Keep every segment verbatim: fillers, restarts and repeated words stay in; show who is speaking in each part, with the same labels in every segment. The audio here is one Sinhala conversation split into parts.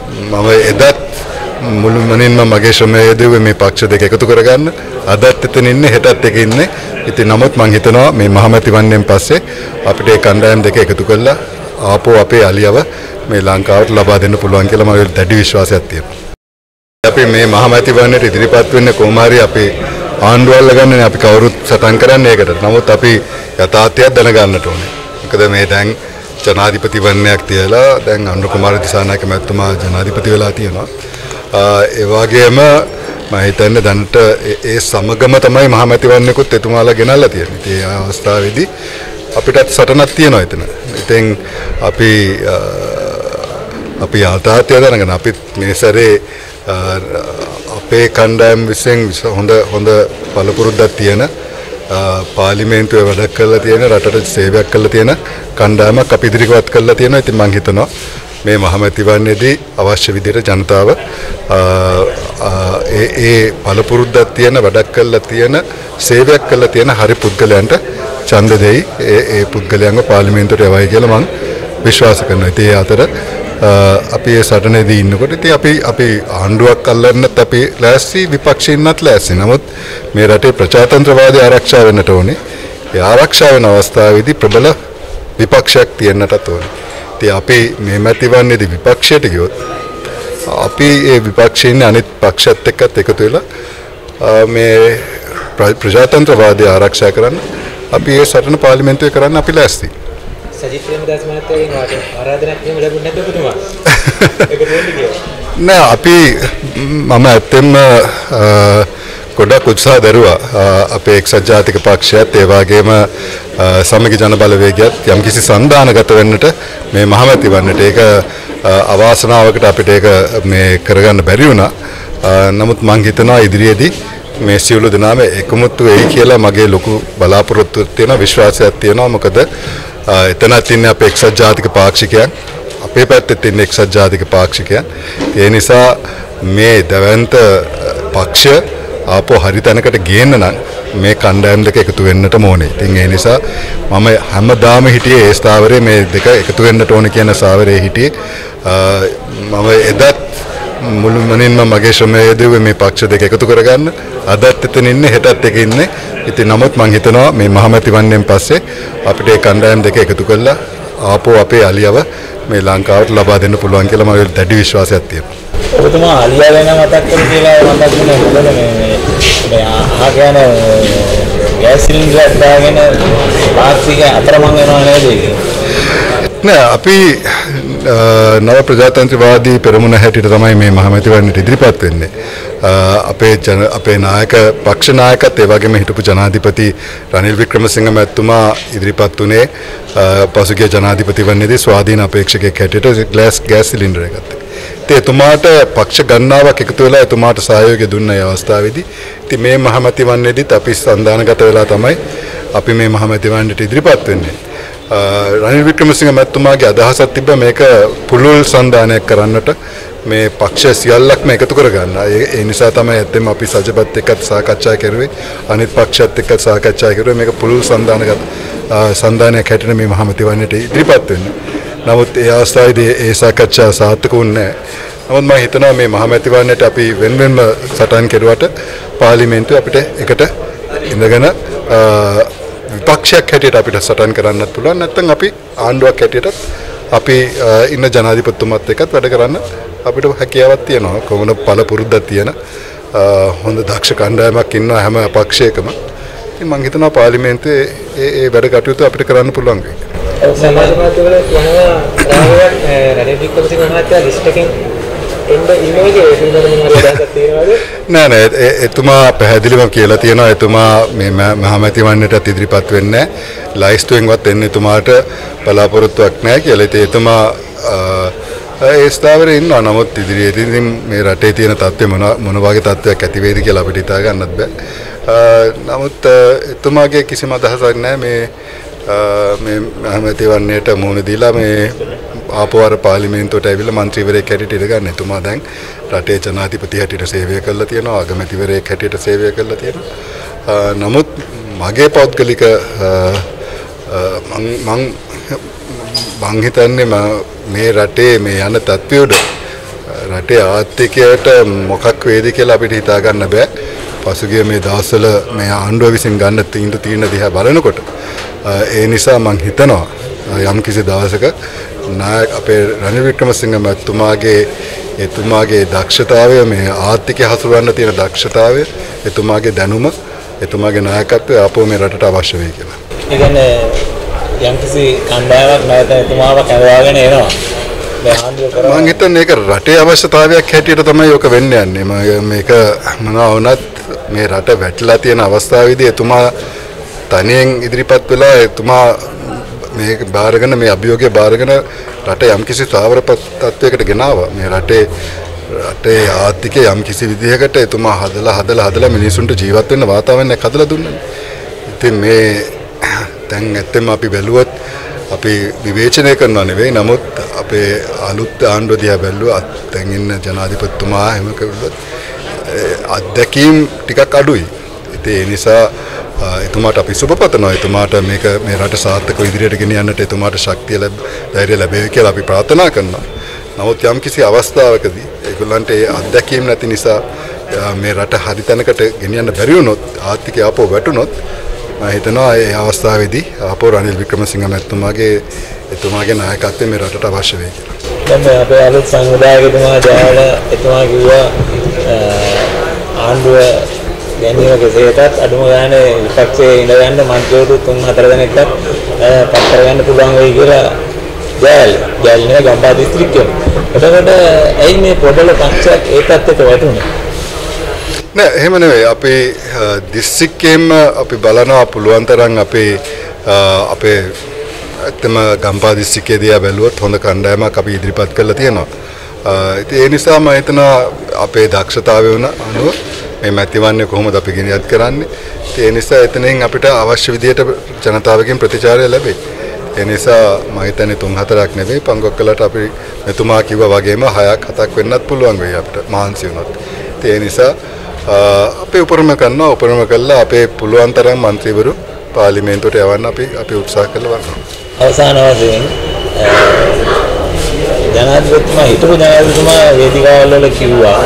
Speaker 1: මම එදත් මුළුමනින්ම මගේ ශ්‍රමය යෙදුවේ මේ පක්ෂ දෙක එකතු කරගන්න. අදත් එතන ඉන්නේ හෙටත් එක ඉන්නේ. ඉතින් නමුත් මම හිතනවා මේ මහමැති වන්නේන් පස්සේ අපිට ඒ කණ්ඩායම් දෙක එකතු කරලා ආපෝ අපේ අලියව මේ ලංකාවට ලබා දෙන්න පුළුවන් කියලා මගේ දැඩි විශ්වාසයක් තියෙනවා. අපි මේ මහමැති වන්නේට ඉදිරිපත් වෙන්නේ කොහොම හරි අපේ ආණ්ඩුව අල්ලගන්නනේ අපි කවුරුත් සටන් කරන්නේ ඒකට. නමුත් අපි යථාර්ථයක් දැනගන්නට ඕනේ. මොකද මේ දැන් ජනාධිපති වන්නයක් තියලා දැන් අනුර කුමාර දිසානායක මැතිතුමා ජනාධිපති වෙලා තියෙනවා. ඒ වගේම මම හිතන්නේ දැනට ඒ සමගම තමයි මහමැති වන්නේකුත් එතුමාලා ගෙනල්ලා තියෙන්නේ. ඉතින් ඒ අවස්ථාවේදී අපිටත් සටනක් තියෙනවා එතන. ඉතින් අපි අපි යථාර්ථය දැනගෙන අපි මේ සැරේ අපේ කණ්ඩායම් විසින් හොඳ හොඳ පළපුරුද්දක් තියෙන පාර්ලිමේන්තුවේ වැඩ කරලා තියෙන රටට සේවයක් කරලා තියෙන කණ්ඩායමක් අපි ඉදිරිපත් කරලා තියෙනවා. ඉතින් මම හිතනවා මේ මහමැති වන්නේදී අවශ්‍ය විදිහට ජනතාව ඒ ඒ පළපුරුද්දක් තියෙන වැඩක් කරලා තියෙන සේවයක් කරලා තියෙන හරි පුද්ගලයන්ට ඡන්ද දෙයි. ඒ ඒ පුද්ගලයන්ව පාර්ලිමේන්තුවට යවයි කියලා මම විශ්වාස කරනවා. ඉතින් ඒ අතර අපි ඒ සටනේදී ඉන්නකොට ඉතින් අපි අපි ආණ්ඩුවක් අල්ලන්නත් අපි ලෑස්ති විපක්ෂින්නත් ලෑස්ති. නමුත් මේ රටේ ප්‍රජාතන්ත්‍රවාදී ආරක්ෂා වෙන්නට ඕනේ. ඒ ආරක්ෂා වෙන අවස්ථාවේදී ප්‍රබල විපක්ෂයක් තියෙන්නටත් ඕනේ. ඉතින් අපි මේ මැතිවන්නේදී විපක්ෂයට ගියොත් අපි ඒ විපක්ෂයේ අනිත් පක්ෂත් එක්කත් එකතු වෙලා මේ ප්‍රජාතන්ත්‍රවාදී ආරක්ෂා කරන්න අපි ඒ සටන පාර්ලිමේන්තුවේ කරන්න අපි ලෑස්ති.
Speaker 2: සජිත් ප්‍රේමදාස මහත්තයාගෙන් ආරාධනාවක් එහෙම ලැබුණේ නැද්ද ඔබතුමා? ඒක දෙන්න කියලා.
Speaker 1: නෑ අපි මම ඇත්තෙන්ම ගොඩක් උත්සාහ දරුවා අපේ එක්සත් ජාතික පක්ෂයත් ඒ වගේම සමගි ජන බලවේගයත් යම්කිසි සන්දානගත වෙන්නට මේ මහමැති වන්නට ඒක අවාසනාවකට අපිට ඒක මේ කරගන්න බැරි වුණා. නමුත් මම හිතනවා ඉදිරියේදී මේ සියලු දෙනාම එකමුතු වෙයි කියලා මගේ ලොකු බලාපොරොත්තුවක් තියෙනවා විශ්වාසයක් තියෙනවා. මොකද එතනත් ඉන්නේ අපේ එක්සත් ජාතික පාක්ෂිකයන් අපේ පැත්තෙත් ඉන්නේ එක්සත් ජාතික පාක්ෂිකයන්. ඒ නිසා මේ දවන්ත පක්ෂ ආපෝ හරි තැනකට ගේන්න නම් මේ කණ්ඩායම් දෙක එකතු වෙන්නට ඕනේ. ඉතින් ඒ නිසා මම හැමදාම හිටියේ ඒ ස්ථාවරයේ මේ දෙක එකතු වෙන්නට ඕනේ කියන ස්ථාවරයේ හිටියේ. මම එදත් මුළුමනින්ම මගේ ශ්‍රමය යෙදුවේ මේ පක්ෂ දෙක එකතු කරගන්න. අදත් එතන ඉන්නේ හෙටත් එක ඉන්නේ. ඉතින් නමුත් මම හිතනවා මේ මහමැති වන්නේන් පස්සේ අපිට ඒ කණ්ඩායම් දෙක එකතු කරලා ආපෝ අපේ අලියව මේ ලංකාවට ලබා දෙන්න පුළුවන් කියලා මගේ දැඩි විශ්වාසයක් තියෙනවා.
Speaker 2: ඔබතුමා අලියා වෙන මතක් කර කියලා මම දන්නේ මොකද මේ මේ ආගෙන ගෑස් සිලින්ඩරයක් දාගෙන පාක්ෂික අතරමං වෙනවා නේද ඒක? නෑ අපි නව ප්‍රජාතන්ත්‍රවාදී පෙරමුණ හැටියට තමයි මේ මහමැති වන්නේට ඉදිරිපත් වෙන්නේ. අපේ ජන අපේ නායක පක්ෂ නායකත් ඒ වගේම හිටපු ජනාධිපති රනිල් වික්‍රමසිංහ මැතිතුමා ඉදිරිපත් වුණේ පසුගිය ජනාධිපති වන්නේදී ස්වාධීන අපේක්ෂකයෙක් හැටියට ගෑස් ගෑස් සිලින්ඩර් එකක්. ඉතින් එතුමාට පක්ෂ ගණනාවක් එකතු වෙලා එතුමාට සහයෝගය දුන්න ඒ අවස්ථාවේදී ඉතින් මේ මහමැති වන්නේදීත් අපි සන්දානගත වෙලා තමයි අපි මේ මහමැති වන්නේට ඉදිරිපත් වෙන්නේ. රනිල් වික්‍රමසිංහ මැතිතුමාගේ අදහසක් තිබ්බ මේක පුළුල් සන්දානයක් කරන්නට මේ පක්ෂ සියල්ලක්ම එකතු කරගන්න. ඒ නිසා තමයි ඇත්තෙම අපි සජපත් එක්කත් සාකච්ඡා කරුවේ අනිත් පක්ෂත් එක්කත් සාකච්ඡා කරුවේ මේක පුළුල් සන්දානගත සන්දානයක් හැටියට මේ මහමැති වන්නේට ඉදිරිපත් වෙන්නේ. නමුත් ඒ අවස්ථාවේදී ඒ සාකච්ඡා සාර්ථක වුණේ නැහැ. නමුත් මම හිතනවා මේ මහමැති වන්නේට අපි වෙන වෙනම සටන් කෙරුවට පාර්ලිමේන්තුවේ අපිට එකට ඉඳගෙන විපක්ෂයක් හැටියට අපිට සටන් කරන්නත් පුළුවන්. නැත්නම් අපි ආණ්ඩුවක් හැටියට අපි ඉන්න ජනාධිපතිතුමත් එක්කත් වැඩ කරන්න අපිට හැකියාවක් තියෙනවා. කොහොමද පළපුරුද්දක් තියෙන හොඳ දක්ෂ කණ්ඩායමක් ඉන්නවා හැම පක්ෂයකම. ඉතින් මම හිතනවා පාර්ලිමේන්තුවේ ඒ ඒ වැඩ කටයුතු අපිට කරන්න පුළුවන් වෙයි. සමාජ මාධ්‍ය වල යනවා රාවයක් රනිල් වික්‍රමසිංහ මහත්තයා ලිස්ට් එකෙන් එන්න ඉන්නේ කියලා මොනවද අදහසක් තියෙනවද?
Speaker 1: නෑ නෑ එතුමා පැහැදිලිව කියලා තියෙනවා එතුමා මේ මහමැති වන්නේට ඉදිරිපත් වෙන්නේ නැහැ. ලයිස්තුවෙන්වත් එන්නේ එතුමාට බලාපොරොත්තුවක් නැහැ කියලා. ඉතින් එතුමා ඒ ස්ථාවරේ ඉන්නවා. නමුත් ඉදිරියේදී මේ රටේ තියෙන තත්ත්වය මොන මොන වගේ තත්ත්වයක් ඇති වෙයිද කියලා අපිට හිතා ගන්නත් බෑ. නමුත් එතුමාගේ කිසිම අදහසක් නැහැ මේ මේ මහමැති වන්නේට මුහුණ දීලා මේ ආපවර පාර්ලිමේන්තුවට ඇවිල්ලා മന്ത്രിවරයෙක් හැටියට ඉඳ ගන්න. එතුමා දැන් රටේ ජනාධිපති හැටියට සේවය කළා තියෙනවා. අගමැතිවරයෙක් හැටියට සේවය කළා තියෙනවා. නමුත් මගේ පෞද්ගලික මං මං හිතන්නේ මේ රටේ මේ යන තත්ත්වයට රටේ ආර්ථිකයට මොකක් වේද කියලා අපිට හිතා ගන්න බෑ. පසුගිය මේ දවස්වල මේ ආණ්ඩුව විසින් ගන්න තීන්දුව తీරන දිහා බලනකොට ඒ නිසා මම හිතනවා යම් කිසි දවසක නායක අපේ රනිල් වික්‍රමසිංහ මහත්මයාගේ එතුමාගේ දක්ෂතාවය මේ ආර්ථිකය හසුරවන්න තියෙන දක්ෂතාවය එතුමාගේ දැනුම එතුමාගේ නායකත්වය ආපහු මේ රටට අවශ්‍ය වෙයි කියලා.
Speaker 2: ඒ කියන්නේ යම් කිසි කණ්ඩායමක් නැවත එතුමාව කැඳවාගෙන එනවා.
Speaker 1: මම හිතන්නේ ඒක රටේ අවශ්‍යතාවයක් හැටියට තමයි ඔක වෙන්න යන්නේ. මේක මොනවා වුණත් මේ රට වැටලා තියෙන අවස්ථාවේදී එතුමා තනියෙන් ඉදිරිපත් වෙලා එතුමා මේක බාරගෙන මේ අභියෝගය බාරගෙන රට යම්කිසි ස්ථාවර තත්වයකට ගෙනාවා. මේ රටේ රටේ ආර්ථිකය යම්කිසි විදිහකට එතුමා හදලා හදලා හදලා මිනිසුන්ට ජීවත් වෙන්න වාතාවරණයක් හදලා දුන්නා. ඉතින් මේ දැන් ඇත්තම අපි බැලුවොත් අපි විවේචනය කරනවා නෙවෙයි, නමුත් අපේ අලුත් ආණ්ඩුව දිහා බැලුවා දැන් ඉන්න ජනාධිපතිතුමා එහෙම කරුවොත් අත්දැකීම් ටිකක් අඩුයි. ඉතින් ඒ නිසා එතුමාට අපි සුබ පතනවා. එතුමාට මේක මේ රට සාර්ථකව ඉදිරියට ගෙනියන්නට එතුමාට ශක්තිය ලැබ ධෛර්යය ලැබෙයි කියලා අපි ප්‍රාර්ථනා කරනවා. නමුත් යම්කිසි අවස්ථාවකදී ඒගොල්ලන්ට ඒ අත්දැකීම් නැති නිසා මේ රට හරි තැනකට ගෙනියන්න බැරි වුණොත් ආර්ථිකය ආපහු වැටුණොත් මම හිතනවා ඒ අවස්ථාවේදී ආපහු රනිල් වික්‍රමසිංහ මහත්මයාගේ එතුමාගේ නායකත්වය මේ රටට අවශ්‍ය වෙයි කියලා.
Speaker 2: දැන් අපේ අලුත් සංවිධායකතුමා ජයවල එතුමා කිව්වා ආණ්ඩුව ගැනීම කෙසේටත් අඩුම ගානේ විපක්ෂයේ ඉඳගන්න මන්ත්‍රීවරු තුන් හතර දෙනෙක්වත් පත් කරගන්න පුළුවන් වෙයි කියලා ජයල් ජයල් නේ ගම්පහ දිස්ත්‍රික්කය. එතකොට ඇයි මේ පොඩල පක්ෂයක් ඒ පැත්තට වැටුනේ?
Speaker 1: නෑ එහෙම නෙවෙයි. අපේ දිස්ත්‍රික්කයෙන්ම අපි බලනවා පුළුවන් තරම් අපේ අපේ ඇත්තම ගම්පහ දිස්ත්‍රික්කයේ දිහා බැලුවොත් හොඳ කණ්ඩායමක් අපි ඉදිරිපත් කරලා තියෙනවා. ඉතින් ඒ නිසා මම හිතනවා අපේ දක්ෂතාවය වුණ අනුව මේ මැතිවරණය කොහොමද අපි ගෙනියත් කරන්නේ. ඒ නිසා එතනින් අපිට අවශ්‍ය විදියට ජනතාවගෙන් ප්‍රතිචාරය ලැබෙයි. ඒ නිසා මම හිතන්නේ තුන් හතරක් නෙවෙයි පංගොක්කලට අපි මෙතුමා කිව්වා වගේම හයක් හතක් වෙන්නත් පුළුවන් වෙයි අපිට මහන්සි වුණොත්. ඒ නිසා අපේ උපරිම කරනවා උපරිම කළා අපේ පුළුවන් තරම් മന്ത്രിවරු පාර්ලිමේන්තුවට යවන්න අපි අපි උත්සාහ කළා වගේ.
Speaker 2: අවසාන වශයෙන් ජනාධිපතිතුමා හිටපු ජනාධිපතිතුමා වේදිකාවල වල කිව්වා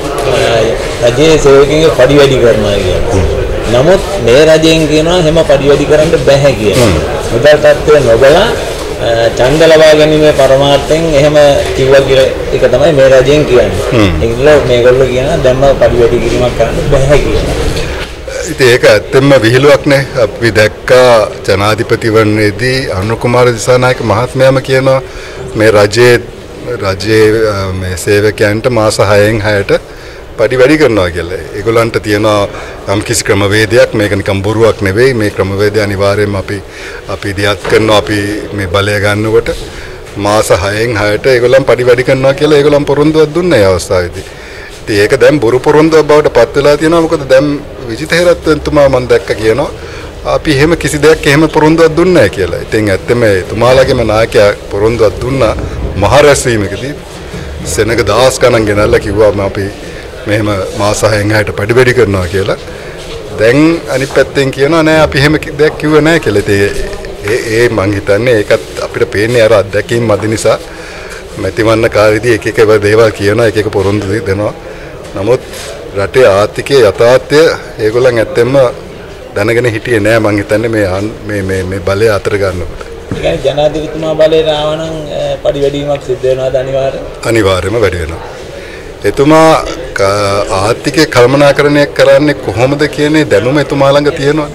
Speaker 2: රජයේ සේවකයන්ගේ පඩි වැඩි කරනවා කියලා. නමුත් මේ රජයෙන් කියනවා හැම පඩි වැඩි කරන්න බෑ කියලා. මුදල් තත්ත්වය නොබලා ඡන්ද ලබා ගැනීමේ පරමාර්ථයෙන් එහෙම කිව්වා කියලා ඒක තමයි මේ රජයෙන් කියන්නේ. ඒගොල්ලෝ මේගොල්ලෝ කියනවා දැම්ම පඩි වැඩි කිරීමක් කරන්න බෑ කියලා.
Speaker 1: ඉතින් ඒක ඇත්තෙන්ම විහිළුවක් නේ. අපි දැක්කා ජනාධිපතිවරණයේදී අනුර කුමාර දිසානායක මහත්මයාම කියනවා මේ රජයේ රජයේ මේ සේවකයන්ට මාස හයෙන් හයට පඩි වැඩි කරනවා කියලා. ඒගොල්ලන්ට තියෙනවා යම් කිසි ක්‍රමවේදයක්. මේක නිකන් බොරුවක් නෙවෙයි. මේ ක්‍රමවේදය අනිවාර්යයෙන්ම අපි අපි ඉදිරියට කරනවා. අපි මේ බලය ගන්නකොට මාස හයෙන් හයට ඒගොල්ලන් පඩි වැඩි කරනවා කියලා ඒගොල්ලන් පොරොන්දුවක් දුන්නා ඒ අවස්ථාවේදී. ඉතින් ඒක දැන් බොරු පොරොන්දුවක් බවට පත් වෙලා තියෙනවා. මොකද දැන් විජිත හේරත්තුමා මම දැක්ක කියනවා අපි එහෙම කිසි දෙයක් එහෙම පොරොන්දුවක් දුන්නේ නැහැ කියලා. ඉතින් ඇත්තම එතුමාලගේම නායකයා පොරොන්දුවක් දුන්නා මහ රැස්වීමකදී සෙනග දහස් ගණන් ගෙනල්ලා කිව්වා අපි මෙහෙම මාස හයෙන් හයට පඩි වැඩි කරනවා කියලා. දැන් අනිත් පැත්තෙන් කියනවා නෑ අපි එහෙම දෙයක් කිව්වේ නෑ කියලා. ඒ ඒ මං හිතන්නේ ඒකත් අපිට පේන්නේ අර අත්දැකීම් මැද නිසා මැතිවරණ කාලෙදී එක එක දේවල් කියනවා එක එක පොරොන්දු දෙනවා. නමුත් රටේ ආර්ථිකයේ යථාර්ථය ඒගොල්ලන් ඇත්තෙන්ම දැනගෙන හිටියේ නෑ මං හිතන්නේ මේ මේ මේ මේ බලය අතර ගන්නකොට.
Speaker 2: ඒ කියන්නේ ජනාධිපතිතුමා බලයට ආවනම් පඩි වැඩිවීමක් සිද්ධ වෙනවාද අනිවාර්යයෙන්?
Speaker 1: අනිවාර්යයෙන්ම වැඩි වෙනවා. එතුමා ආර්ථිකය කළමනාකරණය කරන්නේ කොහොමද කියන්නේ දැනුම එතුමා ළඟ තියෙනවා.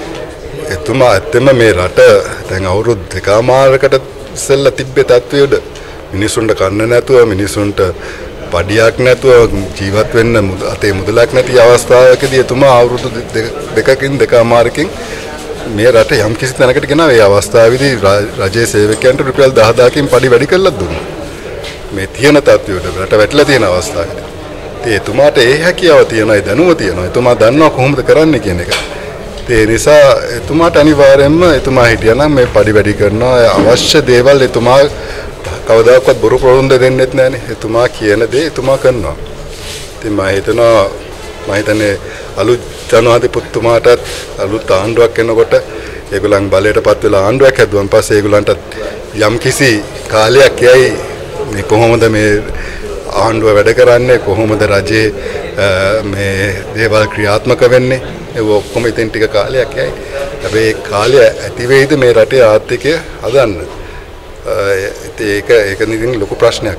Speaker 1: එතුමා ඇත්තම මේ රට දැන් අවුරුදු දෙකමාරකට ඉස්සෙල්ලා තිබ්බේ තත්ත්වයේද මිනිසුන්ට කන්න නැතුව මිනිසුන්ට පඩියක් නැතුව ජීවත් වෙන්න අතේ මුදලක් නැති අවස්ථාවකදී එතුමා අවුරුදු දෙකකින් දෙකමාරකින් මේ රට යම් කිසි තැනකට ගෙනා ඒ අවස්ථාවේදී රජයේ සේවකයන්ට රුපියල් දහදාහකින් පඩි වැඩි කළා දුන්නා. මේ තියෙන තත්ත්වයට රට වැටලා තියෙන අවස්ථාවකදී. ඉතින් එතුමාට ඒ හැකියාව තියෙනවා, ඒ දැනුම තියෙනවා. එතුමා දන්නවා කොහොමද කරන්නේ කියන එක. ඒ නිසා එතුමාට අනිවාර්යයෙන්ම එතුමා හිටියනම් මේ පඩි වැඩි කරනවා අවශ්‍ය දේවල් එතුමා කවදාකවත් බොරු පොරොන්දු දෙන්නෙත් නැහනේ. එතුමා කියන දේ එතුමා කරනවා. ඉතින් මම හිතනවා මම හිතන්නේ අලුත් ජනාධිපතිතුමාටත් අලුත් ආණ්ඩුවක් එනකොට ඒගොල්ලන් බලයටපත් වෙලා ආණ්ඩුවක් හැදුවන් පස්සේ ඒගොල්ලන්ට යම් කිසි කාලයක් යයි මේ කොහොමද මේ ආණ්ඩුව වැඩ කරන්නේ කොහොමද රජයේ මේ දේවල් ක්‍රියාත්මක වෙන්නේ ඒ ඔක්කොම ඉතින් ටික කාලයක් යයි. හැබැයි ඒ කාලය ඇති වෙයිද මේ රටේ ආර්ථිකය හදන්න? ඒක ඒක නිකන් ලොකු ප්‍රශ්නයක්.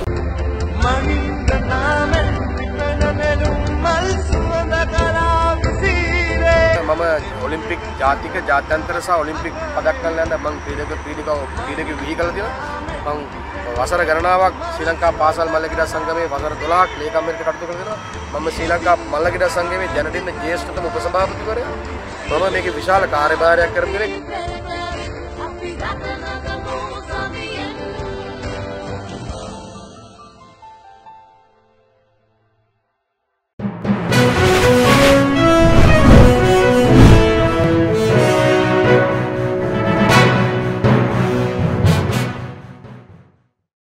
Speaker 3: මම ඔලිම්පික් ජාතික ජාත්‍යන්තර සහ ඔලිම්පික් පදක් ගන්න යන මම ක්‍රීඩක ක්‍රීඩක ක්‍රීඩක විහි කළා තියෙනවා. මම වසර ගණනාවක් ශ්‍රී ලංකා පාසල් මල්ලක්‍රීඩා සංගමයේ වසර දොළහක් ලේකම්වරයෙක් කටයුතු කරලා තියෙනවා. මම ශ්‍රී ලංකා මල්ලක්‍රීඩා සංගමයේ ජනටින්න ජ්‍යෙෂ්ඨතම උපසභාපතිවරයා. මම මේකේ විශාල කාර්යභාරයක් කරපු කෙනෙක්.